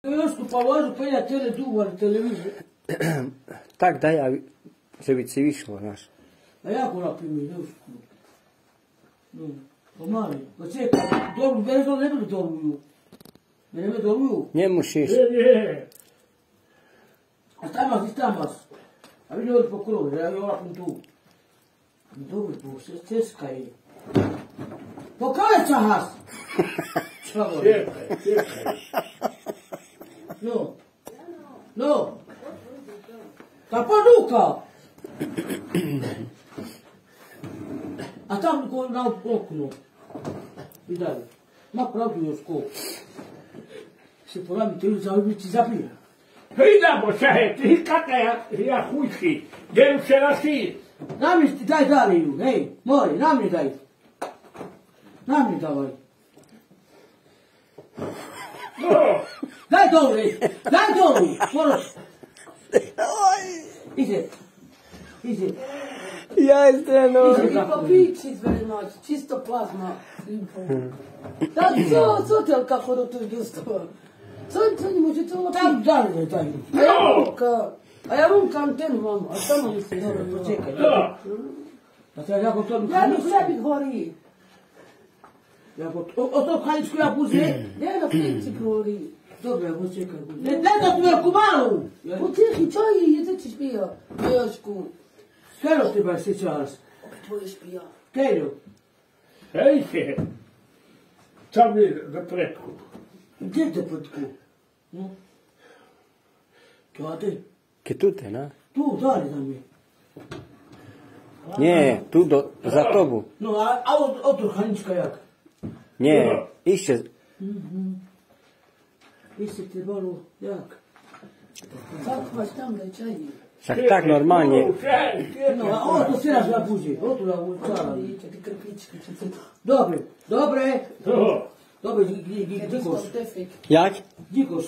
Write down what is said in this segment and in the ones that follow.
Još položu, pa ja tele duvar televizor. Tak daj, že by si vyšlo, znaš. A jako naprimjer, Jošku. Pomali, pa čekaj, dobro, mene to ne bi doruju. Mene me doruju. Nie musisz. Nie. A tamas. A vidim ovdje po krovu, ja ovakvom tu. Dobro, se ceskaj. Po kaleca has! Čekaj. No. Ta paduka! A tam na okno. I dalje. Ma pravdu još ko. Se porabi televizor, ali ti zapija. Idemo še, ti kaka ja hujski. Gdje se nasi? Nam ti daj daliju, hej, mori, nam mi daj. Nam mi davaj. No. Daj dolu, ej, daj dolu, moraš. Ide. Ja strano. Papići izveli noć, čisto plazma. Da, co te kako do tu dostava? Co ne može to lapiti? Tam dalje, daj. A ja rumka antenu, mamo, a samo mi se dobro počekaj. Da. A treba jako to Ja mi sebi gori. O to haličku ja buze? Ne na plici gori. Dobro, ja buze čekaj. Ne da tu je kumalu! Utijehi, čaj i jede ćeš pija. Jošku. Skoro ti baš se čas. Tvoje špija. Kerio. Hej se. Tam je za pretku. Gdje te potku? Kade? Che tu te, no? Tu, dalje da mi. Nie, tu za tobu. No, a od halička jak? Nie, iście. Isti ti bolu jak? Kako baš tam da je čaj? Však tak normalnie. No, a ovo to sve na buzi. Ovo tu na čara. Ti krpički će se... Dobre. No. Dobre, Dikos. Jak? Dikos.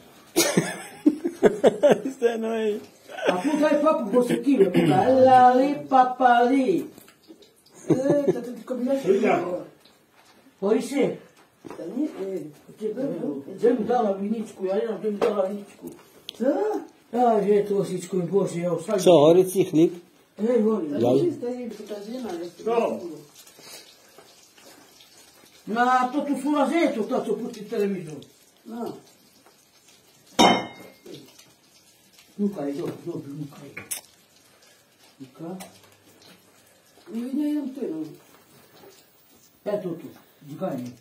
Strano, ej. A tu daj papu ko se kime. Lali, papali. Da ti ko bi našao. Koji se? Da nije, Gdje mi dala viničku, ja nemam gdje mi dala viničku. Da? Ja, gdje je to osičko i Bože, evo sad. Co, horici chlip? Ej, volim. Da nije da je ta žena. No. Na to tu su razeto, to co pusti televizor. No. Nuka je, dobro, nuka je. Nuka. Ne idem tu, no. Eto tu, zganje.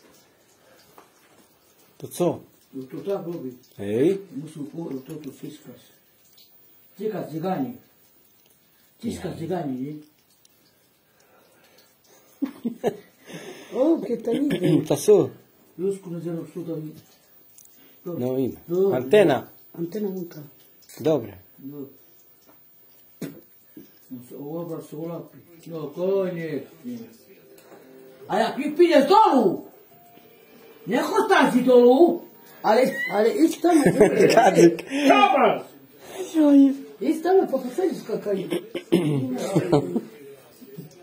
To co? To tak robi. Ej? Musi to tu ciskas. Ciskas zganje. Ciskas zganje, nie? O, che tanite. To co? Jusku na zero suda. No ima. Antena. Antena nuka. Dobre. No. Ovo se olapi. No, konec. A jak mi pideš dolu, ne hotaš ti dolu, Ali ići tamo. Kadzik. Tama. Ići tamo pa posadiš kakaj.